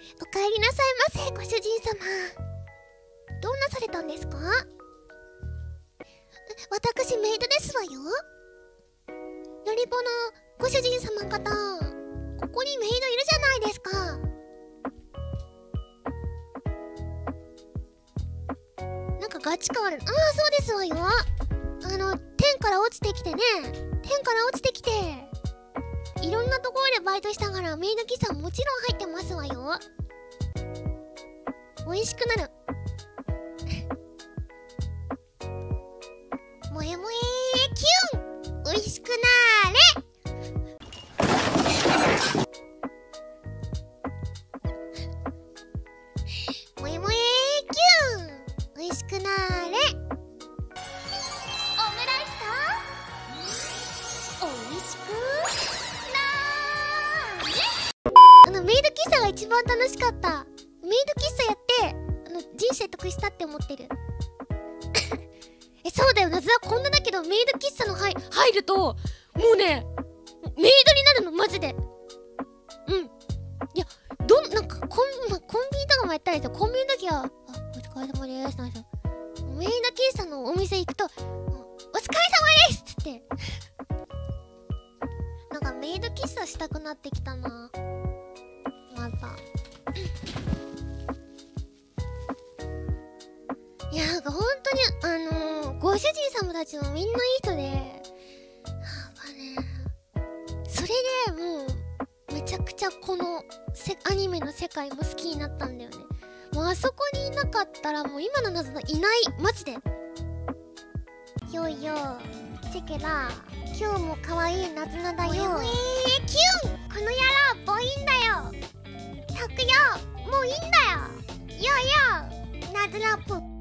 おかえりなさいませ、ご主人様。どうなされたんですか？私メイドですわよ。よりぼのご主人様方、ここにメイドいるじゃないですか。なんかガチ感ある。ああ、そうですわよ。天から落ちてきてね。天から落ちてきて、いろんなところでバイトしたからメイド喫茶もちろん入ってますわよ。美味しくなる。もえもえキュン、美味しくなーれ。もえもえキュン、美味しくなーれ。オムライスと美味しくなーれ。メイド喫茶が一番楽しかった。メイド喫茶やって人生得したって思ってる。そうだよ、なぜだこんなだけどメイド喫茶の入るともうね、メイドになるのマジで。うん。いや、なんかコンビニとかもやったりして、コンビニの時はお疲れ様ですなんですよ。メイド喫茶のお店行くとお疲れ様ですっつってなんかメイド喫茶したくなってきたな、また。いや、なんか本当にご主人様たちもみんないい人で、なんかね、それでもうめちゃくちゃこのアニメの世界も好きになったんだよね。もうあそこにいなかったらもう今の謎のいない、マジで。よいよチェケラ、今日も可愛いナズナだよ。キュン、この野郎ボインだよ。たくよ、もういいんだよ。よいよナズナップ